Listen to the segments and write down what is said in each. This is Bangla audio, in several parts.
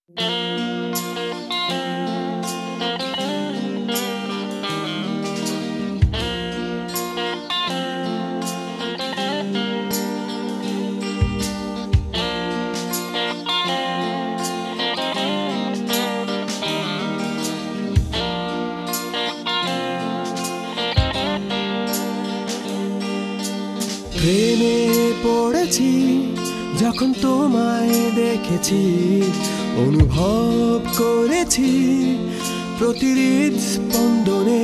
প্রেমে পড়েছি যখন তোমায় দেখেছি, অনুভব করেছি প্রতি হৃদস্পন্দনে।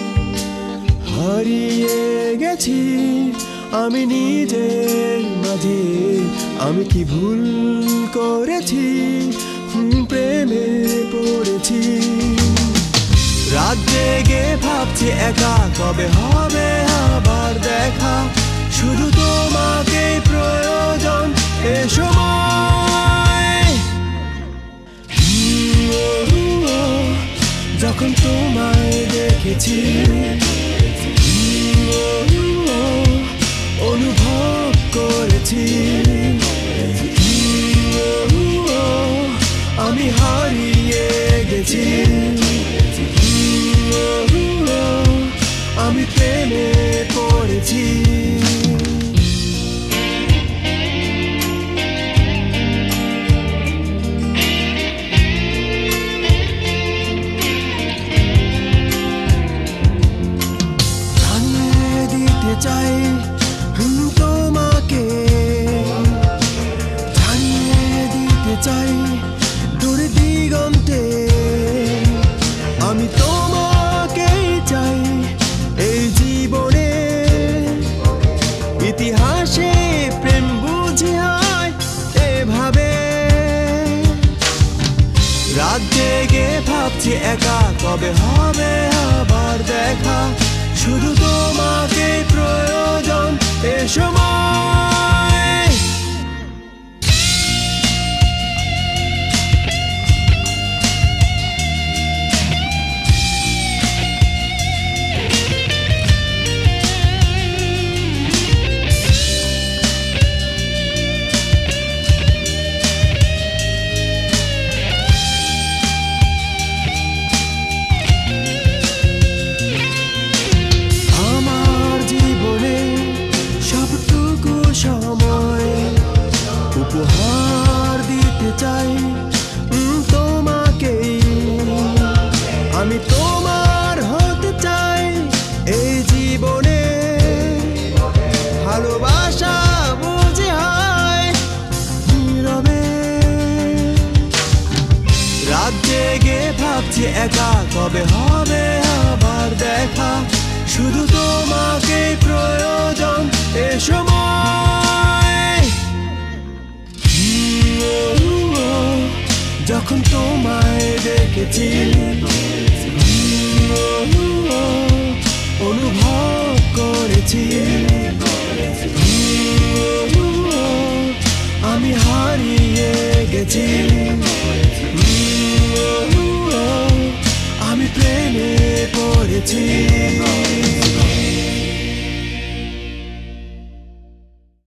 হারিয়ে গেছি আমি নিজের মাঝে, আমি কি ভুল করেছি প্রেমে পড়েছি। রাত জেগে ভাবছি একা, কবে হবে আবার দেখা, শুধু তোমাকে প্রয়োজন এ সময়। যখন তোমায় দেখেছি, অনুভব করেছি আমি হারিয়ে গেছি, আমি প্রেমে পড়েছি। চাই তোমাকে, জানিয়ে দিতে চাই দূর দিগন্তে, আমি তোমাকেই চাই এই জীবনে। ইতিহাসে প্রেম বুঝি হয় এভাবে। রাত জেগে ভাবছি একা, কবে হবে আবার দেখা, শুধু তোমাকে প্রয়োজন এ সময়। উপহার দিতে চাই তোমাকেই, আমি তোমার হতে চাই এই জীবনে। ভালোবাসা বুঝে হয় নীরবে। রাত জেগে ভাবছি একা, কবে হবে আবার দেখা, শুধু তোমাকে প্রয়োজন এ সময়। যখন তোমায় দেখেছি, অনুভব করেছি আমি হারিয়ে গেছি, আমি প্রেমে পড়েছি।